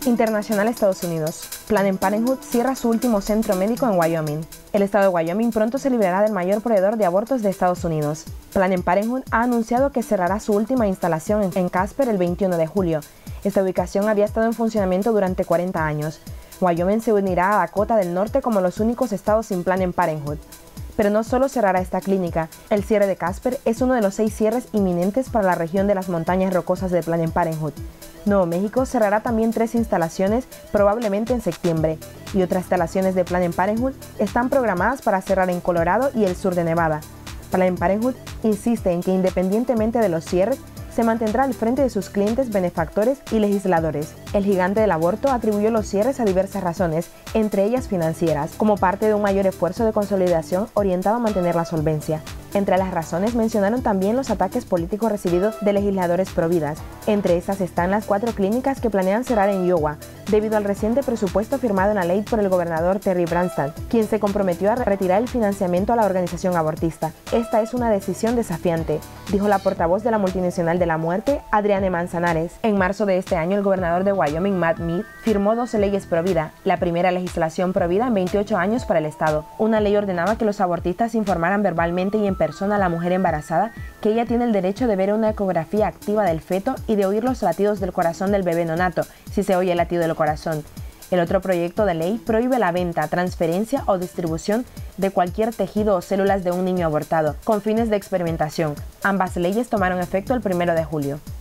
Internacional Estados Unidos. Planned Parenthood cierra su último centro médico en Wyoming. El estado de Wyoming pronto se librará del mayor proveedor de abortos de Estados Unidos. Planned Parenthood ha anunciado que cerrará su última instalación en Casper el 21 de julio. Esta ubicación había estado en funcionamiento durante 40 años. Wyoming se unirá a Dakota del Norte como los únicos estados sin Planned Parenthood. Pero no solo cerrará esta clínica, el cierre de Casper es uno de los 6 cierres inminentes para la región de las montañas rocosas de Planned Parenthood. Nuevo México cerrará también 3 instalaciones probablemente en septiembre, y otras instalaciones de Planned Parenthood están programadas para cerrar en Colorado y el sur de Nevada. Planned Parenthood insiste en que independientemente de los cierres, se mantendrá al frente de sus clientes, benefactores y legisladores. El gigante del aborto atribuyó los cierres a diversas razones, entre ellas financieras, como parte de un mayor esfuerzo de consolidación orientado a mantener la solvencia. Entre las razones mencionaron también los ataques políticos recibidos de legisladores pro-vidas. Entre estas están las 4 clínicas que planean cerrar en Iowa, debido al reciente presupuesto firmado en la ley por el gobernador Terry Branstad, quien se comprometió a retirar el financiamiento a la organización abortista. Esta es una decisión desafiante, dijo la portavoz de la multinacional de la muerte, Adriane Manzanares. En marzo de este año, el gobernador de Wyoming, Matt Mead, firmó 12 leyes pro-vida, la primera legislación pro-vida en 28 años para el estado. Una ley ordenaba que los abortistas informaran verbalmente y en persona a la mujer embarazada que ella tiene el derecho de ver una ecografía activa del feto y de oír los latidos del corazón del bebé neonato, si se oye el latido del corazón. El otro proyecto de ley prohíbe la venta, transferencia o distribución de cualquier tejido o células de un niño abortado, con fines de experimentación. Ambas leyes tomaron efecto el 1 de julio.